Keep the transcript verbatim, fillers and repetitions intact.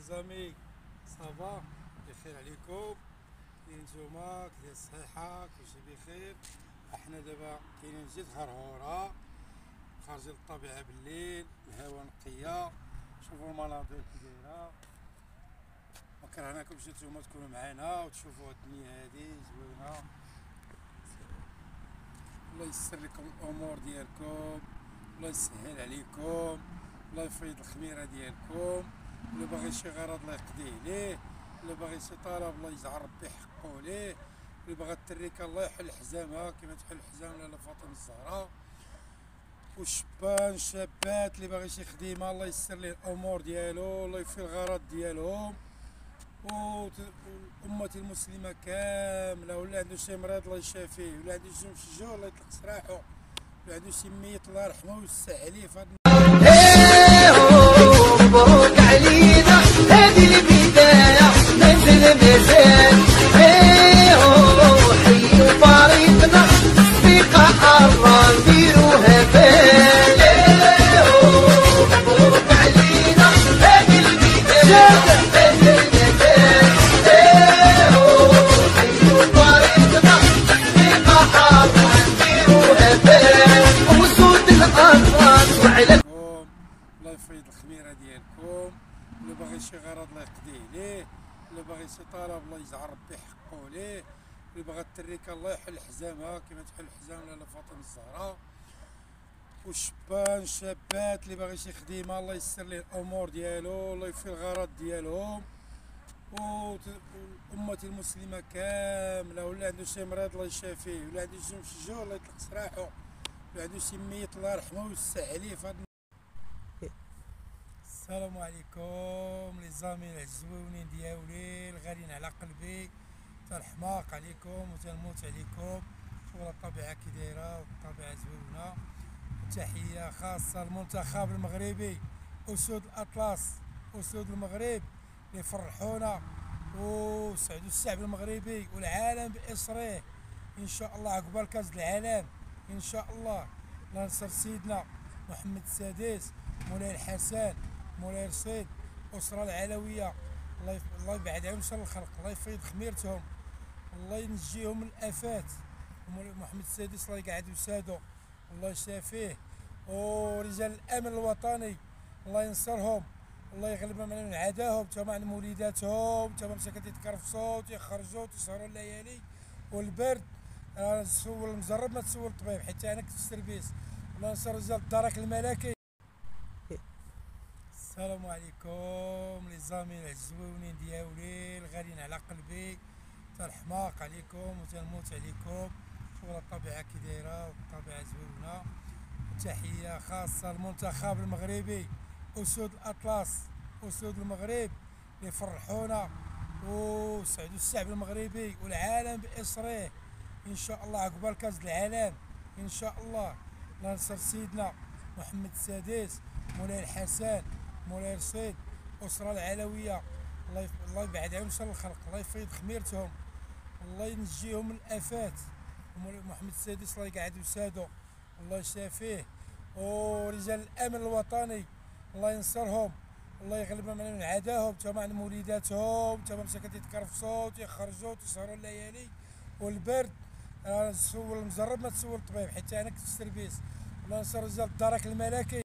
زامي صافا بخير عليكم؟ كاين نتوما كاين الصحيحة كلشي بخير. احنا دابا كاينين جد هرهورة خارجين للطبيعة بالليل، الهوا نقية، شوفوا المناظر كي دايرة. وكرهناكم نتوما تكونوا معنا وتشوفوا هاد الدنيا هادي زوينة. الله يسر لكم الامور ديالكم، الله يسهل عليكم، الله يفيض الخميره ديالكم. اللي باغي شي غرض الله يقضيه ليه، اللي باغي شي طلب الله يجعل ربي يحقو ليه، اللي باغا التريكه الله يحل حزامها كما تحل حزام لاله فاطمه الزهراء. والشبان الشابات اللي باغي شي خديمه الله يسر ليه الامور ديالو، الله يفي الغرض ديالهم. والأمة المسلمة كاملة، ولا عنده شي مريض الله يشافيه، ولا عنده شي مشجوع الله يطلق سراحو، ولا عنده شي ميت الله يرحمه ويوسع عليه في هاد مبروك علينا هذه البداية منزل مزال. حيوا فريقنا ثقة حرة نديروها بال. مبروك علينا هذه البداية الله يفيض الخميره ديالكم. اللي باغي شي غرض الله يقضيه ليه، اللي باغي شي طلب الله يجعل ربي يحقو ليه، اللي باغا التريكه الله يحل حزامها كما تحل حزام لاله فاطمه الزهراء. والشبان الشابات اللي باغي شي خديمه الله يسر ليه الامور ديالو، الله يفي الغرض ديالهم. والأمة المسلمة كاملة، ولا عنده شي مريض الله يشافيه، ولا عنده شي مشجوع الله يطلق سراحو، ولا عنده شي ميت الله يرحمه ويوسع عليه في هاد. السلام عليكم لي زامي العزوونين ديالي الغاليين على قلبي، تنحماق عليكم وتنموت عليكم. شوفوا الطبيعة كي دايرة والطبيعة زوينة. تحية خاصة للمنتخب المغربي، أسود الأطلس، أسود المغرب اللي فرحونا وسعدوا الشعب المغربي والعالم بإصريه إن شاء الله عقبال كأس العالم إن شاء الله. الله ينصر سيدنا محمد السادس، مولاي الحسن، مولاي رشيد، الأسرة العلوية، الله الله يبعد عنهم شر الخلق، الله يفيض خميرتهم، الله ينجيهم من الآفات. مولاي محمد السادس الله يقعد وسادو، الله يشافيه. ورجال الأمن الوطني الله ينصرهم، الله يغلبهم على عداهم، تما عن موليداتهم، تما مساكن تيتكرفصوا تيخرجوا تيسهروا الليالي والبرد. آه تسول المجرب ما تسول الطبيب، حيت انا كنت في السربيس. الله ينصر رجال الدرك الملكي. السلام عليكم لي زامي العزوونين ديالي الغاليين على قلبي، تنحماق عليكم وتنموت عليكم. شوفوا الطبيعة كي دايرة والطبيعة زوينة. تحية خاصة للمنتخب المغربي، أسود الأطلس، أسود المغرب اللي فرحونا وسعدوا الشعب المغربي والعالم بإصريه إن شاء الله عقبال كأس العالم إن شاء الله. الله ينصر سيدنا محمد السادس، مولاي الحسن، مولاي رشيد، الأسرة العلوية، الله الله يبعد عنهم شر الخلق، الله يفيض خميرتهم، الله ينجيهم من الآفات. ومولاي محمد السادس الله يقعد وسادو، الله يشافيه. ورجال الأمن الوطني الله ينصرهم، الله يغلبهم على عداهم، تما عن موليداتهم، تما مساكن تيتكرفصوا تيخرجوا تيسهروا الليالي والبرد. آه تسول المجرب ما تسول الطبيب، حيت انا كنت في السربيس. الله ينصر رجال الدرك الملكي.